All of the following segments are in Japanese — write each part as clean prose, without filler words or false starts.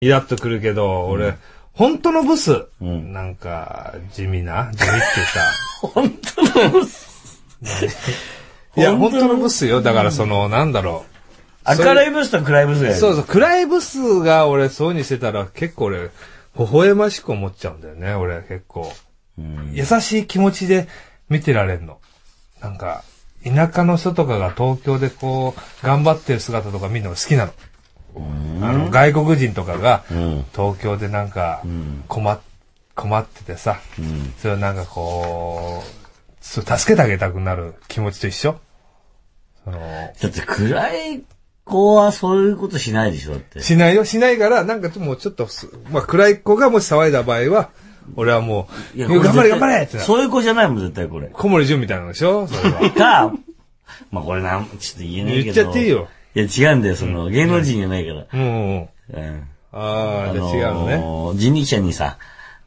イラッとくるけど、俺、本当のブス、なんか、地味っていうか。 本当のブスいや、本当のブスよ。だからなんだろう。 明るいブスと暗いブスがいる。 そうそう、暗いブスが俺そうにしてたら結構俺、微笑ましく思っちゃうんだよね、俺結構。優しい気持ちで見てられんの。なんか、田舎の人とかが東京でこう、頑張ってる姿とか見るのが好きなの。外国人とかが、東京でなんか、困っててさ、それをなんかこう、助けてあげたくなる気持ちと一緒？ だって暗い子はそういうことしないでしょ、だって。 しないよ、しないから、なんかもうちょっと、まあ暗い子がもし騒いだ場合は、俺はもう、頑張れ頑張れってそういう子じゃないもん、絶対これ。 小森純みたいなのでしょそれは。 か、まあこれちょっと言えないけど。 言っちゃっていいよ。 いや違うんだよ、芸能人じゃないから。 ああ、じゃあ違うのね。 人力車にさ。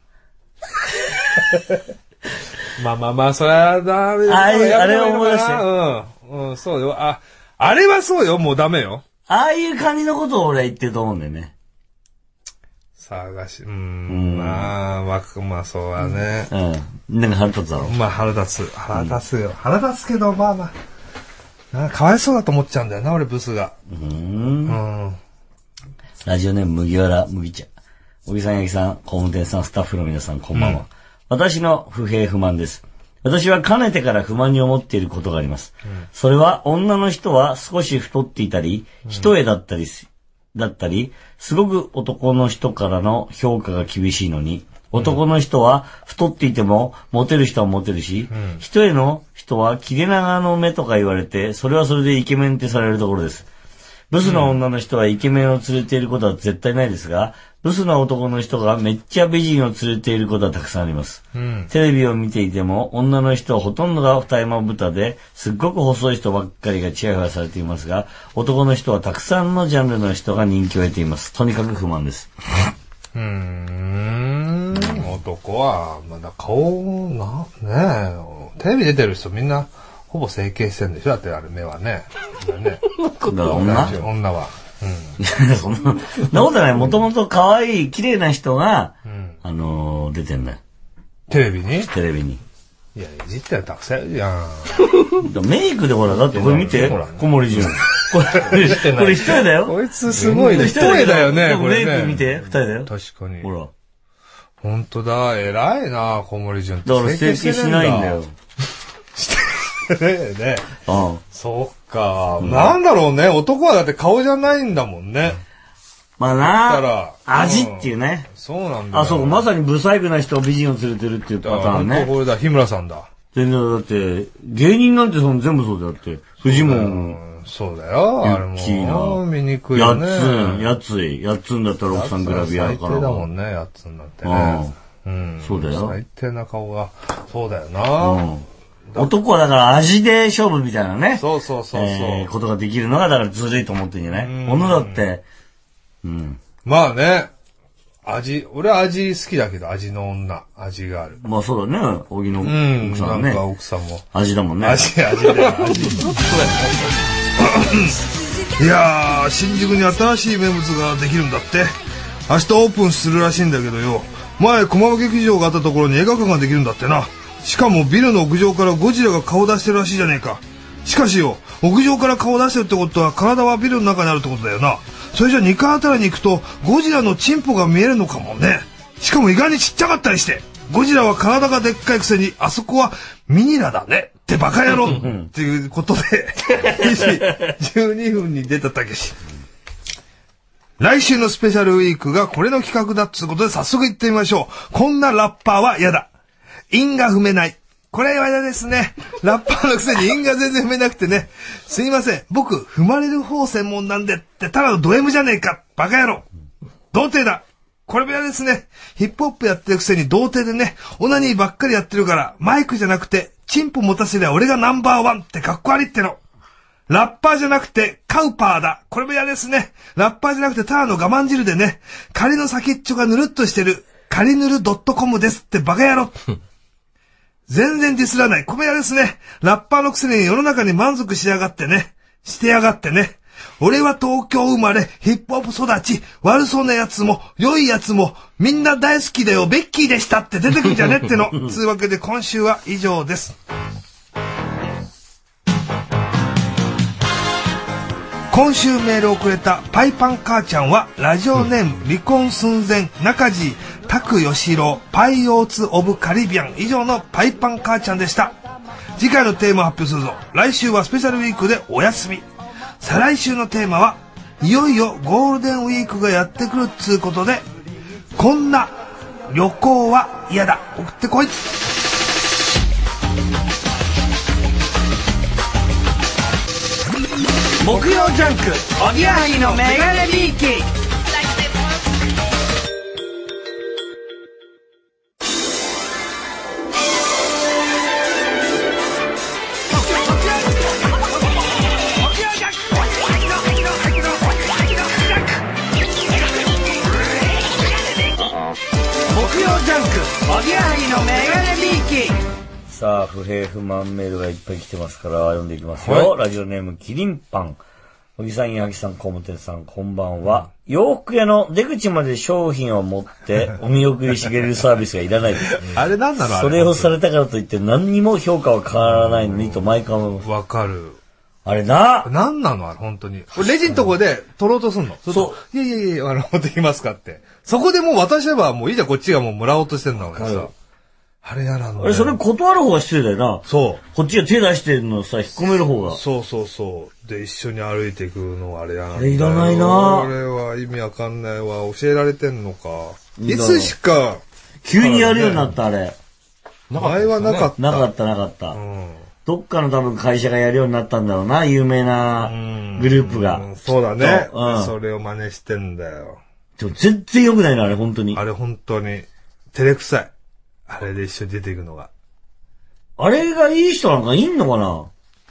まあ、それはダメだ。 あれを思い出して。 そうよ。あれはそうよ、もうダメよ。 ああいう感じのことを俺は言ってると思うんだよね。 まあ、そうだね。 なんか腹立つだろ。 まあ、腹立つよ。腹立つけど、まあ。かわいそうだと思っちゃうんだよな、俺、ブスが。 ラジオネーム麦わら麦茶。小木さん、八木さん、工務店さん、スタッフの皆さん、こんばんは。私の不平不満です。私はかねてから不満に思っていることがあります。それは女の人は少し太っていたり、一重だったり、すごく男の人からの評価が厳しいのに、男の人は太っていてもモテる人はモテるし、一重の人は切れ長の目とか言われて、それはそれでイケメンってされるところです。ブスの女の人はイケメンを連れていることは絶対ないですが、ブスな男の人がめっちゃ美人を連れていることはたくさんあります。テレビを見ていても、女の人はほとんどが二重まぶたで、すっごく細い人ばっかりがチヤホヤされていますが、男の人はたくさんのジャンルの人が人気を得ています。とにかく不満です。 男は、まだ顔ねえ、テレビ出てる人みんな、ほぼ整形してんでしょだってあれ目はね。女は。 そんなことない。もともと可愛い、綺麗な人が、出てんだよ。 テレビに。いや、いじったらたくさんいるじゃん。 メイクでほら、だってこれ見て。小森純。これ一人だよ。 こいつすごいね。一人だよね。 メイク見て、二人だよ。 確かに。 ほら。 ほんとだ、偉いな、小森純って。 だから整形しないんだよ。 ね。そうか。なんだろうね。男はだって顔じゃないんだもんね。 まあな、味っていうね。 そうなんだ。 そう、まさにブサイクな人を美人を連れてるっていうパターンね。 これだ、日村さんだ。 全然だって、芸人なんて全部そうだよって。フジモン。 そうだよ。あれも。見にくいよね。 やっつんだったら奥さんグラビアだから。 最低だもんね、やっつんだってね。 そうだよ。 最低な顔が。そうだよな。 男はだから味で勝負みたいなね。 そう。 ことができるのがだからずるいと思ってんじゃない？女だって。 まあね。俺は味好きだけど、味の女。味がある。 まあそうだね。小木の奥さんね。 なんか奥さんも。 味だもんね。 味だよ、味。いやー、新宿に新しい名物ができるんだって。明日オープンするらしいんだけどよ。前、駒場劇場があったところに映画館ができるんだってな。しかもビルの屋上からゴジラが顔出してるらしいじゃねえか。しかしよ、屋上から顔出してるってことは体はビルの中にあるってことだよな。それじゃ2階あたりに行くとゴジラのチンポが見えるのかもね。しかも意外にちっちゃかったりして。ゴジラは体がでっかいくせにあそこはミニラだねってバカ野郎っていうことで2時12分に出たたけし。来週のスペシャルウィークがこれの企画だっつうことで早速行ってみましょう。こんなラッパーは嫌だ。韻が踏めない。これは嫌ですね。ラッパーのくせに韻が全然踏めなくてね。すいません。僕、踏まれる方専門なんでってただのド M じゃねえか。バカ野郎。童貞だ。これも嫌ですね。ヒップホップやってるくせに童貞でね、オナニーばっかりやってるから、マイクじゃなくて、チンポ持たせりゃ俺がナンバーワンってかっこ悪いっての。ラッパーじゃなくて、カウパーだ。これも嫌ですね。ラッパーじゃなくて、ただの我慢汁でね、仮の先っちょがぬるっとしてる、仮ぬる .com ですってバカ野郎。全然ディスらない。米屋ですね。ラッパーのくせに世の中に満足しやがってね。してやがってね。 俺は東京生まれ、ヒップホップ育ち、悪そうな奴も、良い奴も、みんな大好きだよ、ベッキーでしたって出てくんじゃねっての。つうわけで今週は以上です。今週メールをくれたパイパン母ちゃんは、ラジオネーム、離婚寸前、中地、拓吉郎、パイオーツ・オブ・カリビアン以上のパイパン母ちゃんでした。次回のテーマを発表するぞ。来週はスペシャルウィークでお休み。再来週のテーマは、いよいよゴールデンウィークがやってくるっつうことで、こんな旅行は嫌だ。送ってこい。 木曜ジャンクおぎやはぎのメガネビーキ。木曜ジャンクおぎやはぎのメガネビーキ。 さあ、不平不満メールがいっぱい来てますから読んでいきますよ。ラジオネームキリンパン。おぎさん、やはぎさん、工務店さん、こんばんは。洋服屋の出口まで商品を持ってお見送りしてくれるサービスがいらないです。 あれなんなのあれ。 それをされたからといって何にも評価は変わらないのにと毎回思います。 わかる。 あれな。 なんなのあれ、本当に。レジのとこで取ろうとすんの。そう。いやいや、持ってきますかって。そこでもう渡せばもういいじゃん、こっちがもうもらおうとしてんだもんさ。あれやなんだ、ね。 それ断る方が失礼だよな。 そう。 こっちが手出してるのさ、引っ込める方が。 そう。で、一緒に歩いていくのあれやなんだ。 あれいらないな。 あれは意味わかんないわ。教えられてんのか。いつしか。 急にやるようになった、あれ。 前はなかった。 なかった。どっかの多分会社がやるようになったんだろうな、有名なグループが。 そうだね。それを真似してんだよ。 でも全然良くないな、あれ、本当に。 あれ本当に。照れくさい。あれで一緒に出ていくのが。 あれがいい人なんかいんのかな。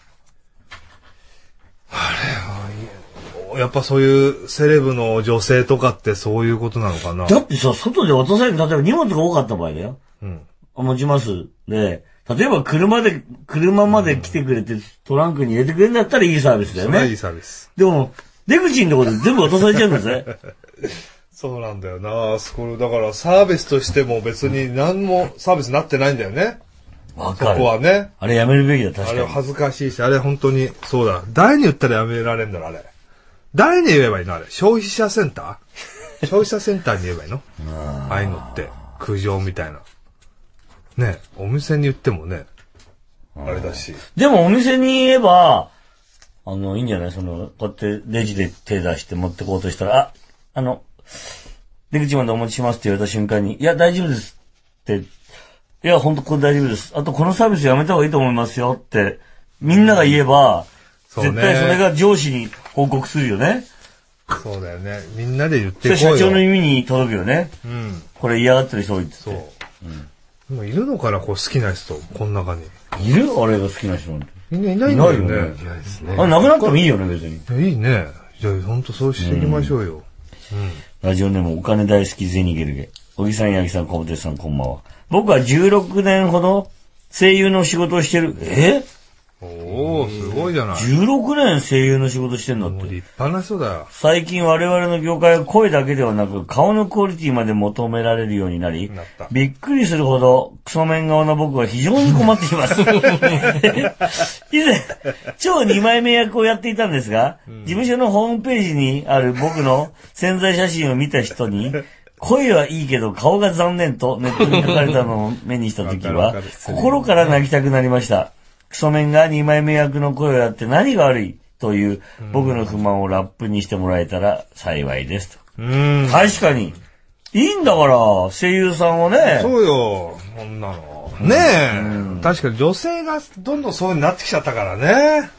あれは、やっぱそういうセレブの女性とかってそういうことなのかな。 だってさ、外で渡される、例えば荷物が多かった場合だよ。持ちます。で、例えば車まで来てくれてトランクに入れてくれるんだったらいいサービスだよね。 それはいいサービス。 でも、出口のところで全部渡されちゃうんだぜ。 そうなんだよな。だからサービスとしても別に何もサービスになってないんだよね。 わかる。 そこはね。 あれやめるべきだ、確かに。 あれ恥ずかしいし、あれ本当に、そうだ。誰に言ったらやめられんだろ、あれ。誰に言えばいいのあれ。消費者センター消費者センターに言えばいいのああいうのって。苦情みたいな。ね、お店に言ってもね、あれだし。 でもお店に言えば、いいんじゃないこうやってレジで手出して持ってこうとしたら、出口までお持ちしますって言われた瞬間に、いや、大丈夫ですって、いや、ほんとこれ大丈夫です。あとこのサービスやめた方がいいと思いますよって、みんなが言えば、絶対それが上司に報告するよね。 そうだよね。みんなで言ってこうよ。 それ社長の耳に届くよね。これ嫌がってる人多いって。 そう。もういるのかな好きな人、この中に。 いるあれが好きな人なんて。 みんないないんだよね。いないですね。なくなってもいいよね、別に。 いいね。じゃあ、ほんとそうしていきましょうよ。 ラジオネームお金大好きゼニゲルゲ。小木さん、八木さん、小本さん、こんばんは。僕は16年ほど声優の仕事をしてる。 おー、すごいじゃない。 16年声優の仕事してんだって。 もう立派な人だよ。 最近我々の業界は声だけではなく顔のクオリティまで求められるようになり、びっくりするほどクソメン顔な僕は非常に困っています。以前、超2枚目役をやっていたんですが、事務所のホームページにある僕の宣材写真を見た人に、声はいいけど顔が残念とネットに書かれたのを目にしたときは、心から泣きたくなりました。クソメンが2枚目役の声をやって何が悪いという僕の不満をラップにしてもらえたら幸いですと。確かに。いいんだから、声優さんはね。 そうよ、こんなの。ねえ。確かに女性がどんどんそうになってきちゃったからね。